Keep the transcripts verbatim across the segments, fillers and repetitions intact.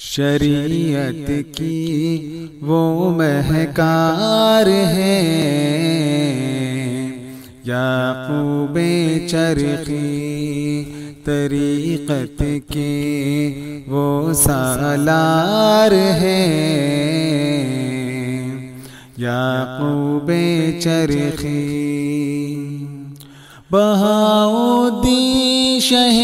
شریعت کی وہ مہکار ہیں، یعقوب چرخی طریقت کے وہ سالار ہیں، یعقوب چرخی بہاؤدین شہ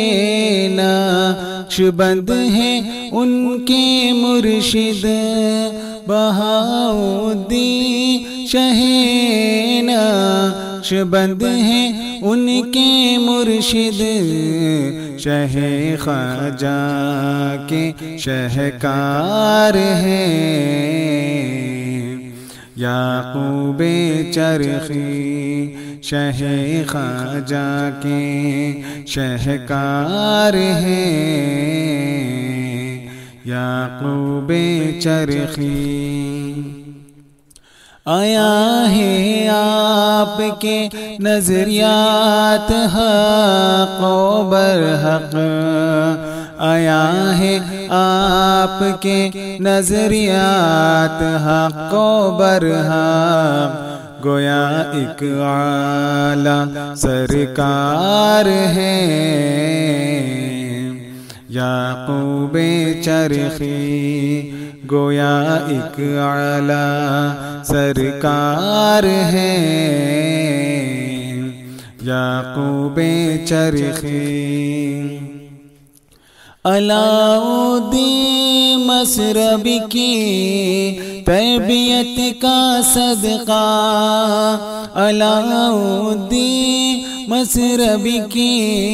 نقشبند ہیں ان کے مرشد، بہاؤدین شہ نقشبند ہیں ان کے مرشد، شہ خواجہ کے شہکار ہیں، یعقوب چرخی شہ خواجہ کے شہکار ہیں، یعقوب چرخی آیا ہے آپ کے نظریات حق و برحق، آیا ہے آپ کے نظریات حق و برحق، گویا ایک اعلیٰ سرکار ہیں، یعقوب چرخی گویا ایک اعلیٰ سرکار ہیں، یعقوب چرخی علاؤالدین مسربی کی تربیت کا صدقہ، علاؤالدین مسربی کی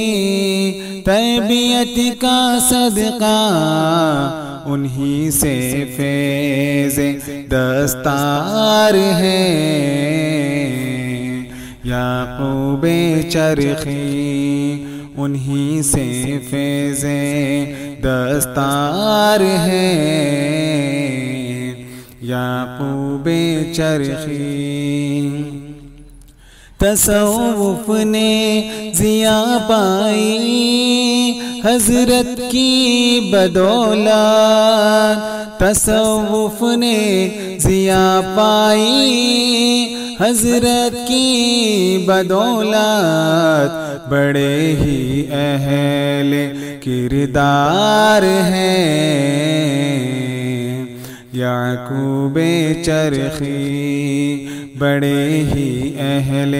تربیت کا صدقہ، انہی سے فیض دستار ہے، یعقوب چرخی انہی سے فیض دستار ہے، یعقوب چرخی تصوف نے ضیا پائی حضرت کی بدولت، تصوف نے ضیا پائی حضرت کی بدولت، بڑے ہی اہل کردار ہیں، یعقوب چرخی بڑے ہی اہل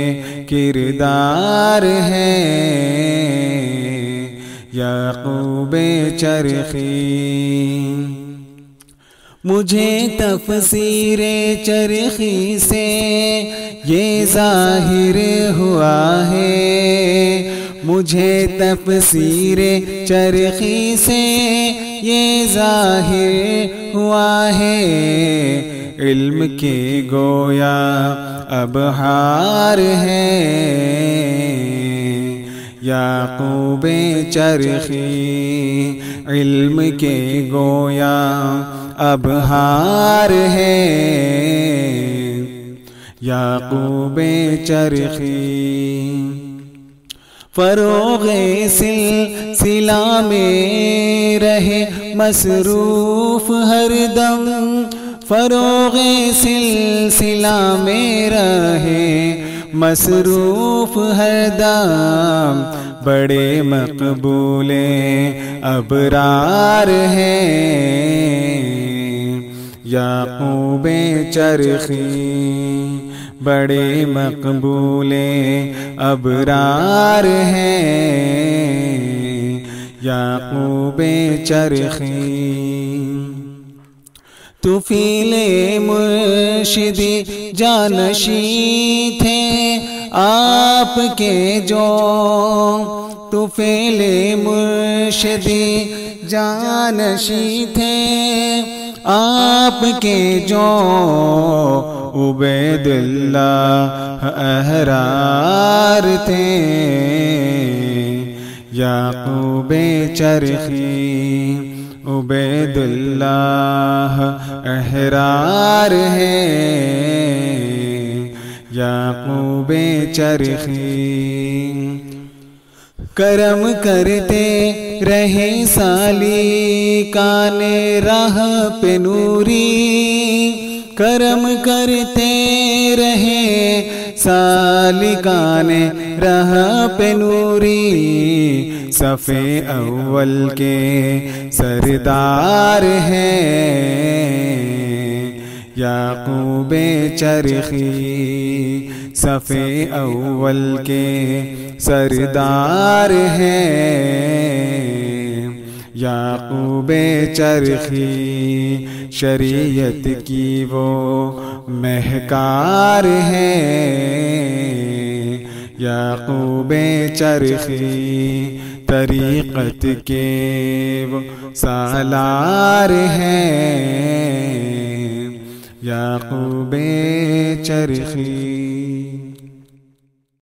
کردار ہیں، یعقوب چرخی مجھے تفسیر چرخی سے یہ ظاہر ہوا ہے، مجھے تفسیر چرخی سے یہ ظاہر ہوا ہے، علم کے گویا ابحار ہیں، یعقوب چرخی علم کے گویا ابحار ہیں، یعقوب چرخی فروغ سلسلہ میں رہے مصروف ہر دم، فروغ سلسلہ میں رہے مصروف ہر دم، بڑے مقبول ابرار ہیں، یعقوب چرخی بڑے مقبول ابرار ہیں، یعقوب چرخی طفیل مرشدی جانشین تھے آپ کے جو، طفیل مرشدی جانشین تھے آپ کے جو، عبید اللہ احرار تھے، یعقوب چرخی عبید اللہ احرار ہیں، یعقوب چرخی کرم کرتے رہے سالکان راہ پہ نوری، کرم کرتے رہے سالکان راہ پہ نوری، صف اول کے سردار ہیں یعقوب چرخی، صف اول کے سردار ہیں یعقوب چرخی، شریعت کی وہ مہکار ہیں یعقوب چرخی، طریقت کے وہ سالار ہیں یعقوب چرخی۔